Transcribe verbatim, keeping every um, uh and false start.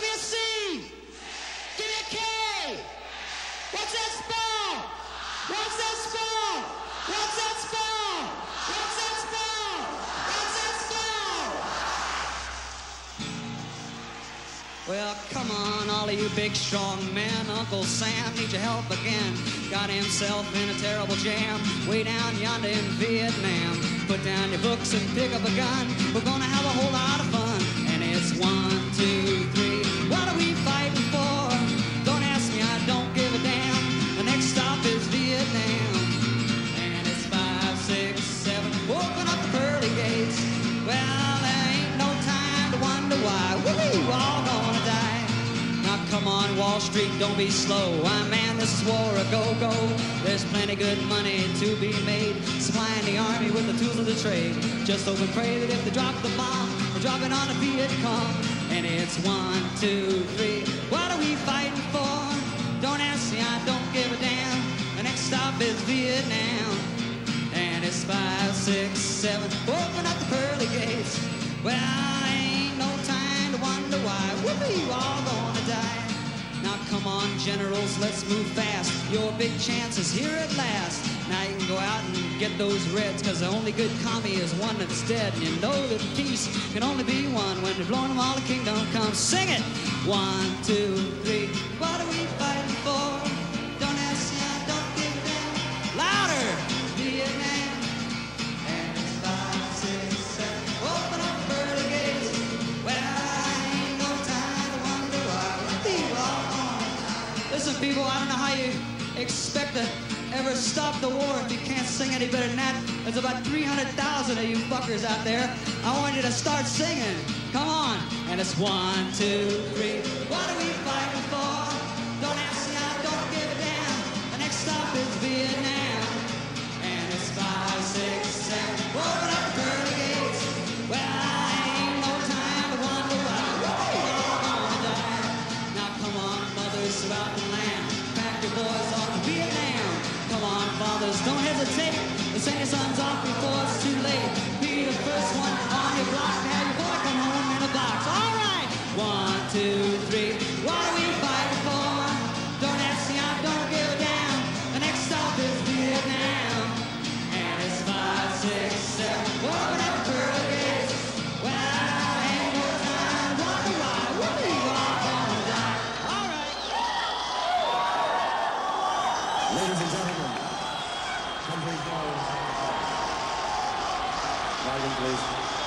me a C. Give me a K. What's that spell? What's that spell? What's that spell? What's that spell? What's that spell? Well, come on, all of you big, strong men. Uncle Sam needs your help again. Got himself in a terrible jam way down yonder in Vietnam. Put down your books and pick up a gun. We're gonna have a whole lot of fun. And it's one, two, three. What are we fighting for? Don't ask me, I don't give a damn. The next stop is Vietnam. And it's five, six, seven. Open up the pearly gates. Well, there ain't no time to wonder why. Woo-hoo, all gonna die. Now come on, Wall Street, don't be slow. Why, man, this is war a go-go. There's plenty good money to be made, supplying the army with the tools of the trade. Just hope and pray that if they drop the bomb, they drop it on the Viet Cong. And it's one, two, three. What are we fighting for? Don't ask me, I don't give a damn. The next stop is Vietnam. And it's five, six, seven. Open up the pearly gates. Well, ain't no time to wonder why. Whoopee, you all gonna die. Now come on, generals, let's move fast. Your big chance is here at last. Now you can go out and get those Reds, cause the only good commie is one that's dead. And you know that peace can only be won when you're blowing them all, the kingdom comes. Sing it! One, two, three. What are we fighting for? Don't ask me, I don't give a damn. Louder! Vietnam. And it's five, six, seven. Open up the pearly gates. Well, ain't no time to wonder why. People all gonna die. Listen, people, I don't know how you expect to ever stop the war if you can't sing any better than that. There's about three hundred thousand of you fuckers out there. I want you to start singing. Come on. And it's one, two, three. What are we fighting for? Don't ask me, I don't give a damn. The next stop is Vietnam. And it's five, six, seven. Open up the pearly gates. Well, ain't no time to wonder why. We're all gonna die. Now come on, mothers throughout the land. Pack your boys off to Vietnam. Come on, fathers, don't hesitate. Send your sons off before it's too late. Be the first one on your block to have your boy come home in a box. All right. One, two, three. What are we fighting for? Don't ask me, I don't give a damn. The next stop is Vietnam. And it's five, six, seven. Open up the pearly gates. Well, ain't no time to wonder why. We're all gonna die. All right. Ladies and gentlemen, country girls, riding please.